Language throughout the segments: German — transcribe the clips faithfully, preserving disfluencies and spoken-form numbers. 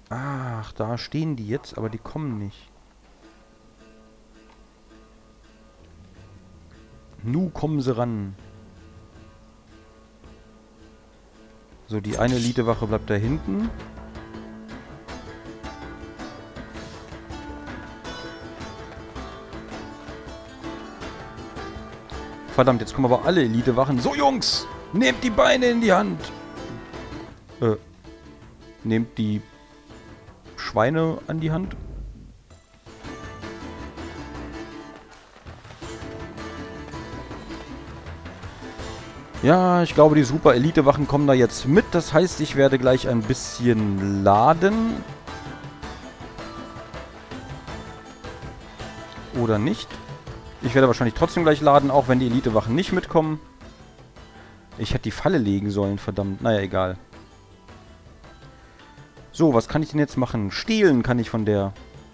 Ach, da stehen die jetzt, aber die kommen nicht. Nu kommen sie ran. So, die eine Elitewache bleibt da hinten. Verdammt, jetzt kommen aber alle Elitewachen. So, Jungs! Nehmt die Beine in die Hand! Äh. Nehmt die Schweine an die Hand. Ja, ich glaube, die Super-Elite-Wachen kommen da jetzt mit. Das heißt, ich werde gleich ein bisschen laden. Oder nicht. Ich werde wahrscheinlich trotzdem gleich laden, auch wenn die Elite-Wachen nicht mitkommen. Ich hätte die Falle legen sollen, verdammt. Naja, egal. So, was kann ich denn jetzt machen? Stehlen kann ich von der.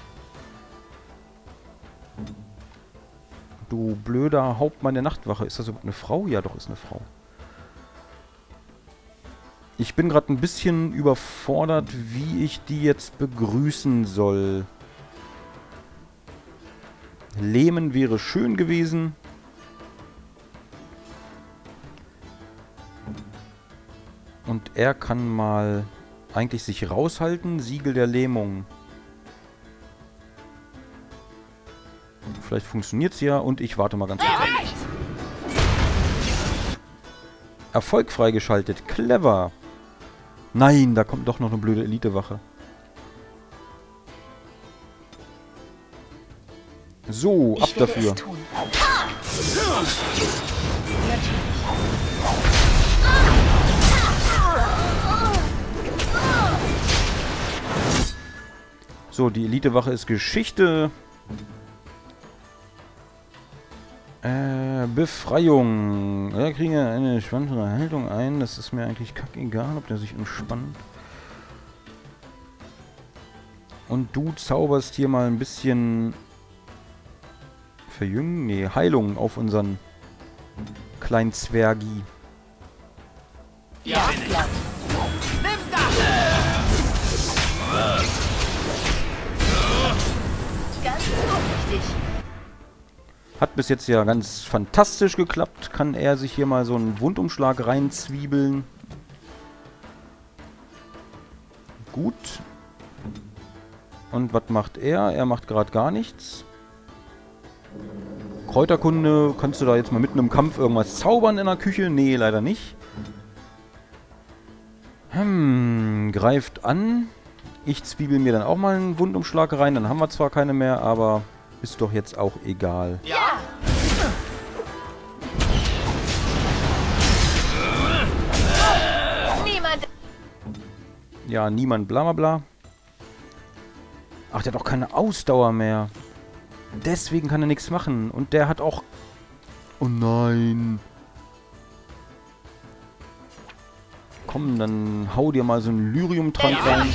Du blöder Hauptmann der Nachtwache. Ist das überhaupt eine Frau? Ja, doch, ist eine Frau. Ich bin gerade ein bisschen überfordert, wie ich die jetzt begrüßen soll. Lähmen wäre schön gewesen. Und er kann mal eigentlich sich raushalten. Siegel der Lähmung. Vielleicht funktioniert es ja und ich warte mal ganz kurz ab. Erfolg freigeschaltet. Clever. Nein, da kommt doch noch eine blöde Elitewache. So, ab dafür. So, die Elitewache ist Geschichte. Äh, Befreiung. Da kriegen wir eine spannende Haltung ein. Das ist mir eigentlich kackegal, ob der sich entspannt. Und du zauberst hier mal ein bisschen Verjüngen? Nee, Heilung auf unseren kleinen Zwergi. Ja, ja. Nimm das! Ganz vorsichtig. Hat bis jetzt ja ganz fantastisch geklappt. Kann er sich hier mal so einen Wundumschlag reinzwiebeln. Gut. Und was macht er? Er macht gerade gar nichts. Kräuterkunde, kannst du da jetzt mal mitten im Kampf irgendwas zaubern in der Küche? Nee, leider nicht. Hm, greift an. Ich zwiebel mir dann auch mal einen Wundumschlag rein. Dann haben wir zwar keine mehr, aber ist doch jetzt auch egal. Ja! Niemand! Ja, niemand bla bla bla. Ach, der hat auch keine Ausdauer mehr. Deswegen kann er nichts machen. Und der hat auch... Oh nein. Komm, dann hau dir mal so einen Lyrium-Trank rein.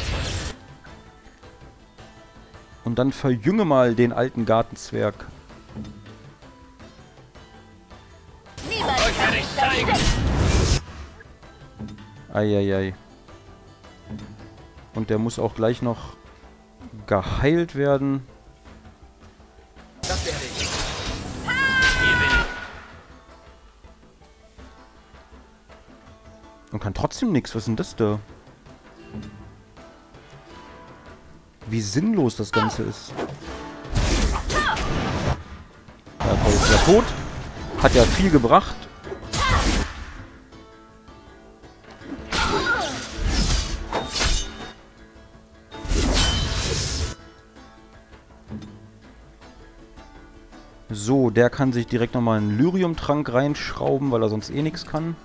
Und dann verjünge mal den alten Gartenzwerg. Niemand kann dich zeigen! Eieiei. Und der muss auch gleich noch geheilt werden. Das werde ich. Und kann trotzdem nichts. Was ist denn das da? Wie sinnlos das Ganze ist. Ja, Paul ist ja tot. Hat ja viel gebracht. So, der kann sich direkt nochmal einen Lyrium-Trank reinschrauben, weil er sonst eh nichts kann.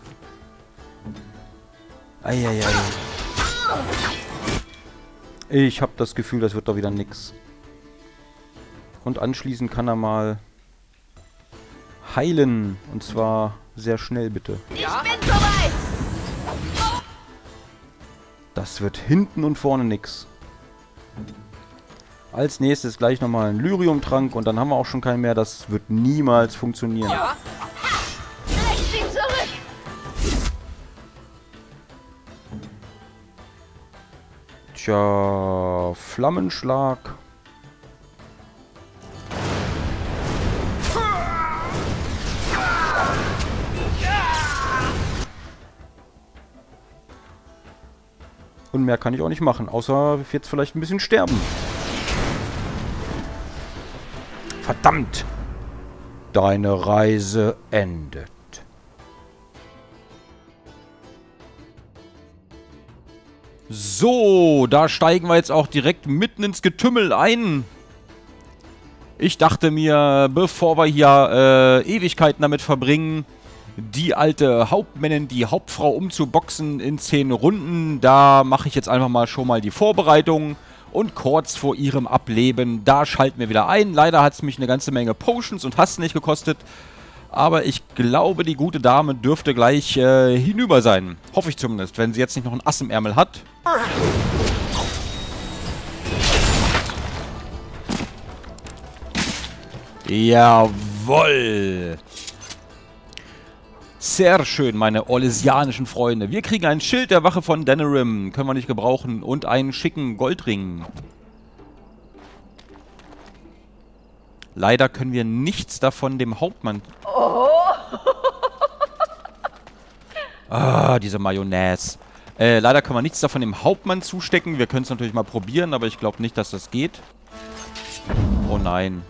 Eieiei. Ich habe das Gefühl, das wird doch wieder nix. Und anschließend kann er mal heilen. Und zwar sehr schnell, bitte. Ich bin vorbei! Das wird hinten und vorne nix. Als nächstes gleich nochmal ein Lyrium-Trank und dann haben wir auch schon keinen mehr. Das wird niemals funktionieren. Ja? Recht ihn zurück! Tja, Flammenschlag. Und mehr kann ich auch nicht machen, außer jetzt vielleicht ein bisschen sterben. Verdammt! Deine Reise endet. So, da steigen wir jetzt auch direkt mitten ins Getümmel ein. Ich dachte mir, bevor wir hier äh, Ewigkeiten damit verbringen, die alte Hauptmännin, die Hauptfrau umzuboxen in zehn Runden, da mache ich jetzt einfach mal schon mal die Vorbereitung. Und kurz vor ihrem Ableben, da schalten wir wieder ein. Leider hat es mich eine ganze Menge Potions und Hass nicht gekostet. Aber ich glaube, die gute Dame dürfte gleich äh, hinüber sein. Hoffe ich zumindest, wenn sie jetzt nicht noch ein Ass im Ärmel hat. Jawoll! Sehr schön, meine orlesianischen Freunde. Wir kriegen ein Schild der Wache von Denerim. Können wir nicht gebrauchen. Und einen schicken Goldring. Leider können wir nichts davon dem Hauptmann... Oh. Ah, diese Mayonnaise. Äh, leider können wir nichts davon dem Hauptmann zustecken. Wir können es natürlich mal probieren, aber ich glaube nicht, dass das geht. Oh nein.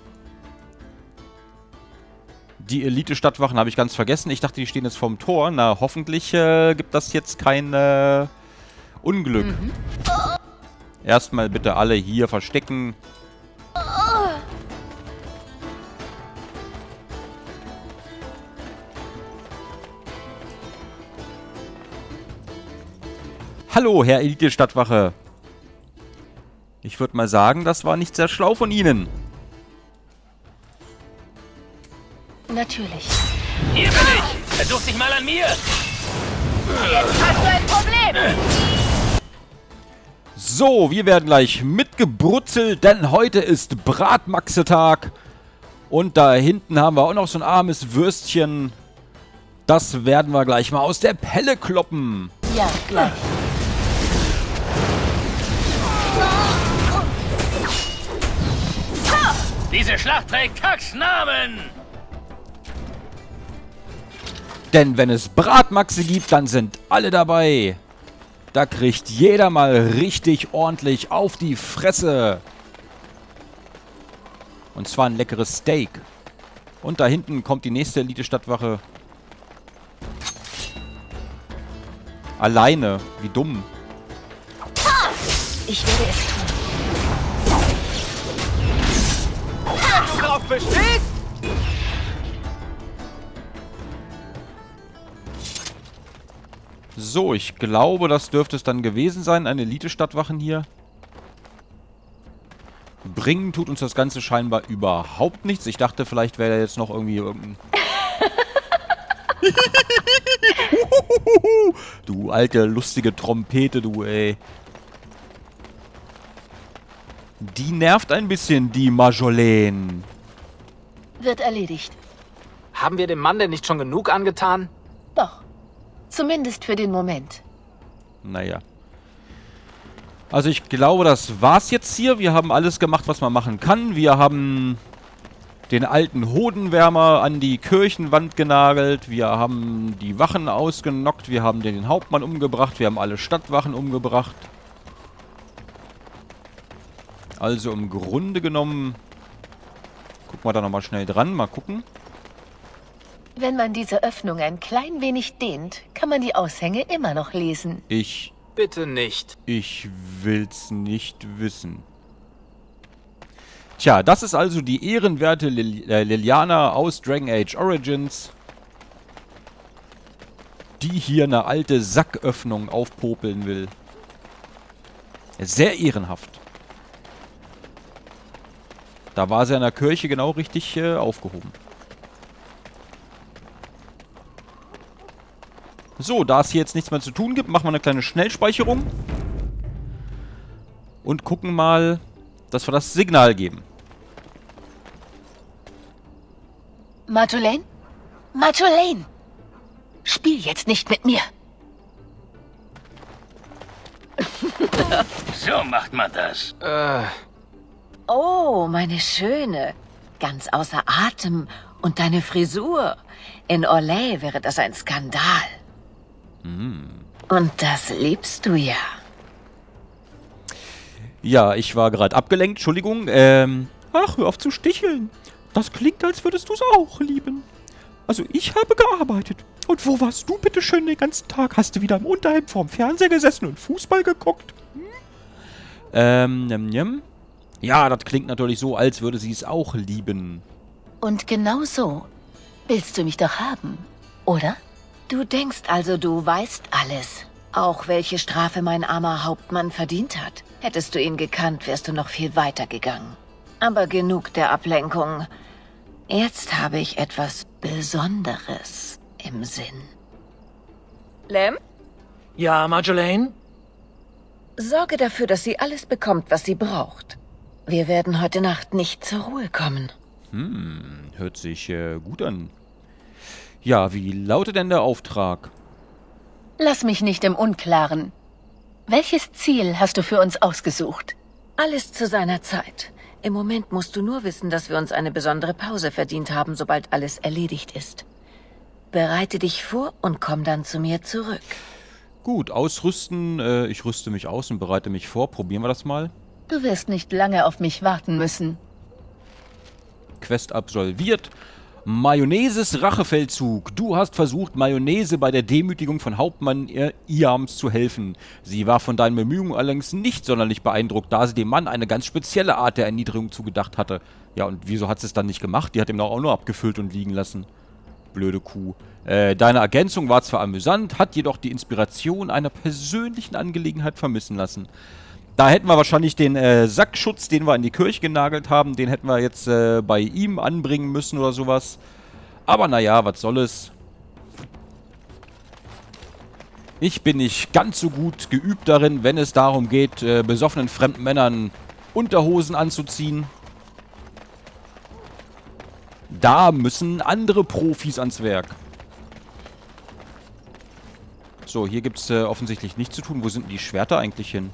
Die Elite-Stadtwachen habe ich ganz vergessen. Ich dachte, die stehen jetzt vorm Tor. Na, hoffentlich äh, gibt das jetzt kein äh, Unglück. Mhm. Erstmal bitte alle hier verstecken. Hallo, Herr Elite-Stadtwache. Ich würde mal sagen, das war nicht sehr schlau von Ihnen. Natürlich. Hier bin ich! Versuch dich mal an mir! Jetzt hast du ein Problem! So, wir werden gleich mitgebrutzelt, denn heute ist Bratmaxe-Tag. Und da hinten haben wir auch noch so ein armes Würstchen. Das werden wir gleich mal aus der Pelle kloppen. Ja, gleich. Diese Schlacht trägt Kacks Namen! Denn wenn es Bratmaxe gibt, dann sind alle dabei. Da kriegt jeder mal richtig ordentlich auf die Fresse. Und zwar ein leckeres Steak. Und da hinten kommt die nächste Elite-Stadtwache. Alleine. Wie dumm. Ich werde es tun. Du drauf bestehst? So, ich glaube, das dürfte es dann gewesen sein. Eine Elite-Stadtwachen hier. Bringen tut uns das Ganze scheinbar überhaupt nichts. Ich dachte, vielleicht wäre da jetzt noch irgendwie irgendein... Du alte, lustige Trompete, du, ey. Die nervt ein bisschen, die Marjolaine. Wird erledigt. Haben wir dem Mann denn nicht schon genug angetan? Doch. Zumindest für den Moment. Naja. Also ich glaube, das war's jetzt hier. Wir haben alles gemacht, was man machen kann. Wir haben den alten Hodenwärmer an die Kirchenwand genagelt. Wir haben die Wachen ausgenockt. Wir haben den Hauptmann umgebracht. Wir haben alle Stadtwachen umgebracht. Also im Grunde genommen... Gucken wir da nochmal schnell dran. Mal gucken. Wenn man diese Öffnung ein klein wenig dehnt, kann man die Aushänge immer noch lesen. Ich... Bitte nicht. Ich will's nicht wissen. Tja, das ist also die ehrenwerte Lil äh, Liliana aus Dragon Age Origins, die hier eine alte Sacköffnung aufpopeln will. Sehr ehrenhaft. Da war sie in der Kirche genau richtig äh, aufgehoben. So, da es hier jetzt nichts mehr zu tun gibt, machen wir eine kleine Schnellspeicherung. Und gucken mal, dass wir das Signal geben. Marjolaine? Marjolaine! Spiel jetzt nicht mit mir! So macht man das. Äh, Oh, meine Schöne. Ganz außer Atem. Und deine Frisur. In Orlais wäre das ein Skandal. Und das liebst du ja. Ja, ich war gerade abgelenkt, Entschuldigung. Ähm, ach, hör auf zu sticheln. Das klingt, als würdest du es auch lieben. Also, ich habe gearbeitet. Und wo warst du bitte schön den ganzen Tag? Hast du wieder im Unterhemd vorm Fernseher gesessen und Fußball geguckt? Hm? Ähm, nem, nem. Ja, das klingt natürlich so, als würde sie es auch lieben. Und genau so willst du mich doch haben, oder? Du denkst also, du weißt alles. Auch welche Strafe mein armer Hauptmann verdient hat. Hättest du ihn gekannt, wärst du noch viel weiter gegangen. Aber genug der Ablenkung. Jetzt habe ich etwas Besonderes im Sinn. Lem, Ja, Marjolaine? sorge dafür, dass sie alles bekommt, was sie braucht. Wir werden heute Nacht nicht zur Ruhe kommen. Hm, hört sich äh, gut an. Ja, wie lautet denn der Auftrag? Lass mich nicht im Unklaren. Welches Ziel hast du für uns ausgesucht? Alles zu seiner Zeit. Im Moment musst du nur wissen, dass wir uns eine besondere Pause verdient haben, sobald alles erledigt ist. Bereite dich vor und komm dann zu mir zurück. Gut, ausrüsten. Äh, ich rüste mich aus und bereite mich vor. Probieren wir das mal. Du wirst nicht lange auf mich warten müssen. Quest absolviert. Mayonnaises Rachefeldzug. Du hast versucht, Mayonnaise bei der Demütigung von Hauptmann Iams zu helfen. Sie war von deinen Bemühungen allerdings nicht sonderlich beeindruckt, da sie dem Mann eine ganz spezielle Art der Erniedrigung zugedacht hatte. Ja, und wieso hat sie es dann nicht gemacht? Die hat ihm doch auch nur abgefüllt und liegen lassen. Blöde Kuh. Äh, deine Ergänzung war zwar amüsant, hat jedoch die Inspiration einer persönlichen Angelegenheit vermissen lassen. Da hätten wir wahrscheinlich den äh, Sackschutz, den wir in die Kirche genagelt haben, den hätten wir jetzt äh, bei ihm anbringen müssen oder sowas. Aber naja, was soll es. Ich bin nicht ganz so gut geübt darin, wenn es darum geht, äh, besoffenen fremden Männern Unterhosen anzuziehen. Da müssen andere Profis ans Werk. So, hier gibt es äh, offensichtlich nichts zu tun. Wo sind denn die Schwerter eigentlich hin?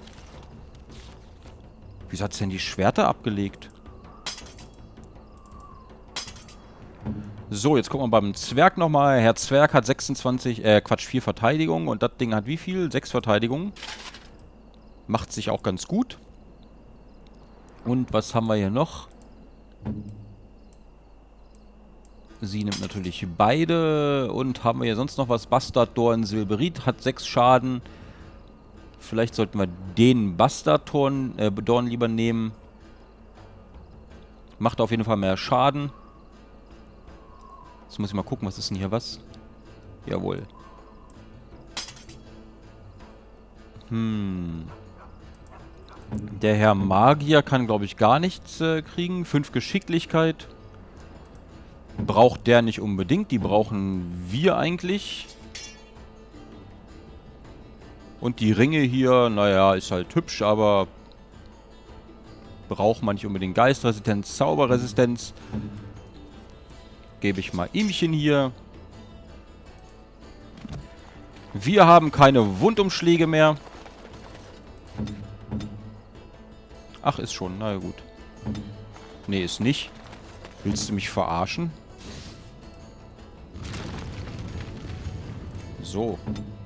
Wieso hat es denn die Schwerter abgelegt? So, jetzt gucken wir beim Zwerg nochmal. Herr Zwerg hat sechsundzwanzig, äh, Quatsch, vier Verteidigung. Und das Ding hat wie viel? sechs Verteidigung. Macht sich auch ganz gut. Und was haben wir hier noch? Sie nimmt natürlich beide. Und haben wir hier sonst noch was? Bastard-Dorn Silberit hat sechs Schaden. Vielleicht sollten wir den Bastard-Dorn äh, Dorn lieber nehmen. Macht auf jeden Fall mehr Schaden. Jetzt muss ich mal gucken, was ist denn hier was? Jawohl. Hm. Der Herr Magier kann, glaube ich, gar nichts äh, kriegen. Fünf Geschicklichkeit. Braucht der nicht unbedingt. Die brauchen wir eigentlich. Und die Ringe hier, naja, ist halt hübsch, aber braucht man nicht unbedingt. Geistresistenz, Zauberresistenz. Gebe ich mal ihmchen hier. Wir haben keine Wundumschläge mehr. Ach, ist schon, na ja, gut. Nee, ist nicht. Willst du mich verarschen? So.